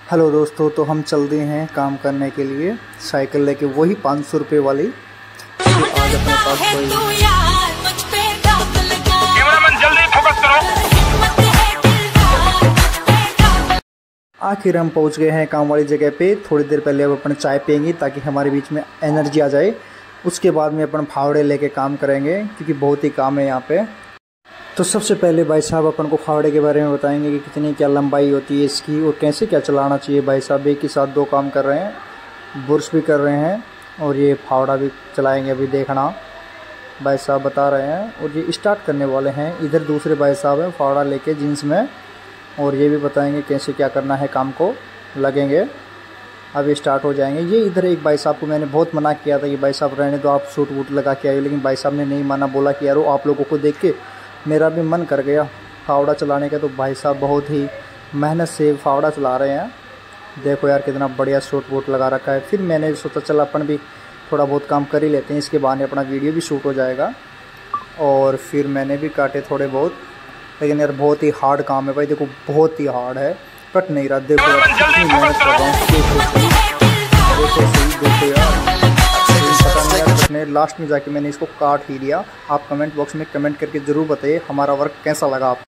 Hello दोस्तों, तो हम चल दिए हैं काम करने के लिए साइकिल लेके, वही 500 रुपये वाली। आज अपने पास कैमरामैन जल्दी फोकस करो। आखिर हम पहुंच गए हैं काम वाली जगह पे। थोड़ी देर पहले अब अपन चाय पियेंगे ताकि हमारे बीच में एनर्जी आ जाए। उसके बाद में अपन फावड़े लेके काम करेंगे क्योंकि बहुत ही काम है यहाँ पे। तो सबसे पहले भाई साहब अपन को फावड़े के बारे में बताएंगे कि कितनी क्या लंबाई होती है इसकी और कैसे क्या चलाना चाहिए। भाई साहब एक ही साथ दो काम कर रहे हैं, बुर्श भी कर रहे हैं और ये फावड़ा भी चलाएंगे। अभी देखना भाई साहब बता रहे हैं और ये स्टार्ट करने वाले हैं। इधर दूसरे भाई साहब हैं फावड़ा लेके जीन्स में, और ये भी बताएंगे कैसे क्या करना है, काम को लगेंगे। अभी स्टार्ट हो जाएंगे। ये इधर एक भाई साहब को मैंने बहुत मना किया था कि भाई साहब रहने दो, आप सूट वूट लगा के आइए, लेकिन भाई साहब ने नहीं माना। बोला कि यार आप लोगों को देख के मेरा भी मन कर गया फावड़ा चलाने का। तो भाई साहब बहुत ही मेहनत से फावड़ा चला रहे हैं। देखो यार कितना बढ़िया सूट वूट लगा रखा है। फिर मैंने सोचा चल अपन भी थोड़ा बहुत काम कर ही लेते हैं, इसके बहाने अपना वीडियो भी शूट हो जाएगा। और फिर मैंने भी काटे थोड़े बहुत, लेकिन यार बहुत ही हार्ड काम है भाई। देखो बहुत ही हार्ड है, कट नहीं रहा। देखो यार कितनी मेहनत कर रहा हूँ। देखो यार पता नहीं यार, कटने लास्ट में जाके मैंने इसको काट ही दिया। आप कमेंट बॉक्स में कमेंट करके ज़रूर बताइए हमारा वर्क कैसा लगा आपको।